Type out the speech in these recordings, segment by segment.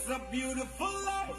It's a beautiful life.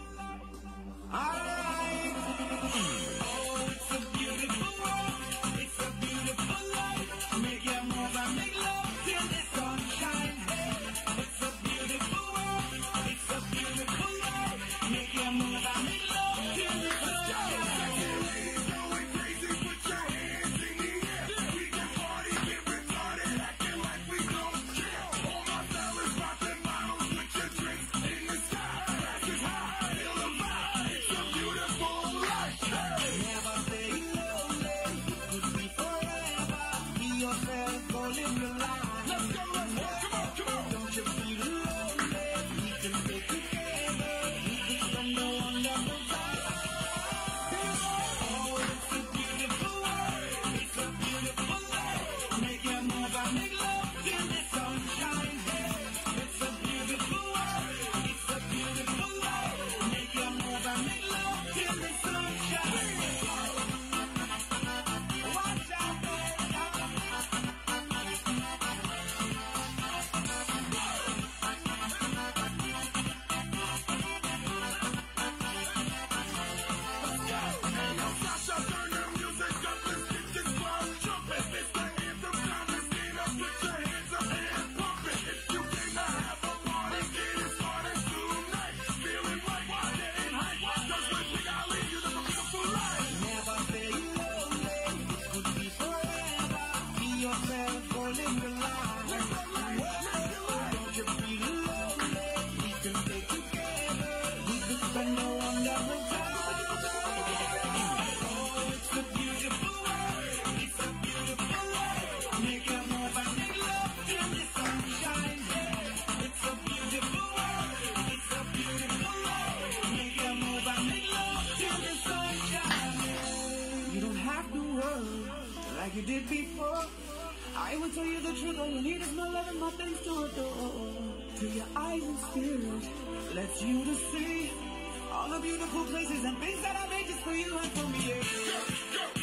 Alright. Oh, it's a beautiful world. It's a beautiful life. Make your move and make love till the sun shines. Hey, it's a beautiful world. It's a beautiful life. Make your move and make love till the sun shines. Ladies going crazy, put your hands in the air. We can party, get retarded, acting like we don't care. All my fellas popping bottles with your drinks in the sky. Glasses high, feel the vibe. It's a beautiful life. Never stay lonely. Could be forever. Be yourself, go live your life. Let's go, come on, come on. Don't you feel lonely? We can stay together. We can spend a wonderful time. Oh, it's a beautiful world. It's a beautiful life. Make your move and make love till the sun shines. It's a beautiful world. It's a beautiful life. Make your move and make love till the sun shines. Watch out, Hey, yo, Sasha, turn the music up. Let's get this crowd jumping. It's the anthem time. Let's stand up, put your hands up and pump it. If you came to have a party, get it started tonight. Feeling right, wide and hype. 'Cause with Big Ali, you live a beautiful life. never stay lonely. It could be forever. Be yourself, go live your life. Don't you feel lonely? We can stay together. We can spend a wonderful time. Oh, it's a beautiful world. It's a beautiful life. Make your move and make love till the sun shines. It's a beautiful world. It's a beautiful life. Make your move and make love till the sun shines. You don't have to worry like you did before. I will tell you the truth. All you need is my love and my things to adore. Till your eyes and spirit lets you to see all the beautiful places and things that I made just for you and for me. Yeah. Go,